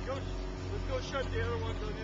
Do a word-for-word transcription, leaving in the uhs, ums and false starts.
go, let's go shut the other ones on